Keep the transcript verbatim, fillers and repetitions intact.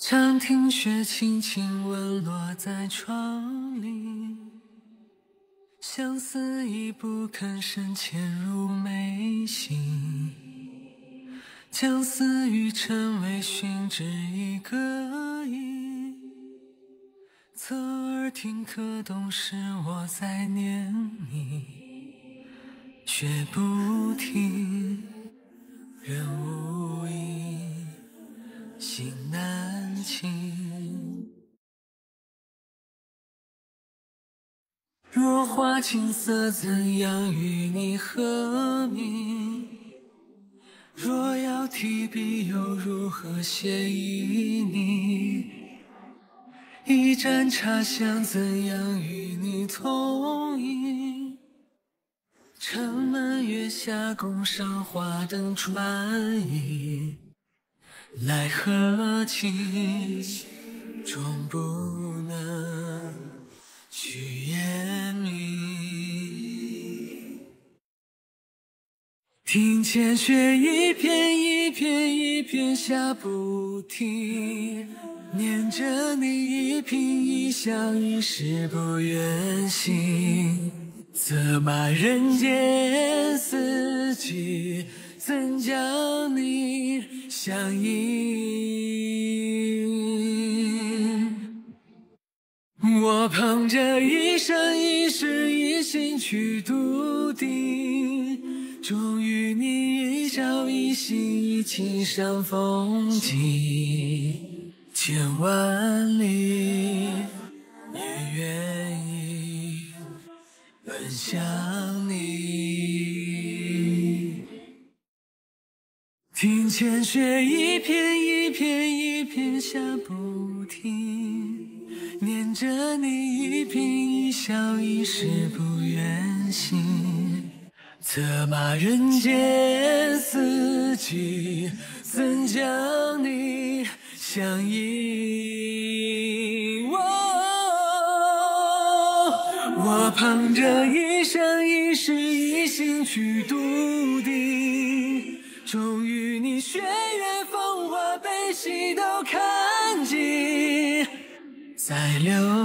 长听雪轻轻吻落在窗棂，相思已不肯深潜入眉心，将思与尘为寻知一个意。侧耳听可懂是我在念你，却不听，人无影，心难静。若花青色怎样与你和鸣？若要提笔又如何写旖旎？一盏茶香怎样与你同饮？城门月下共赏花灯穿影，来和情终不能去言明。听见雪一片一片一片下不停，念着你一颦一笑一世不愿醒。责骂人间四季，怎将你相映？我捧着一生一世一心去笃定，终于你一朝一夕一情赏风景，千万里也愿意奔向你。听见雪一片一片一片下不停，念着你一颦一笑一世不愿醒。责骂人间四季，怎将你相映？哦，我捧着一生一世一心去笃定，终于你雪月风花悲喜都看尽，再留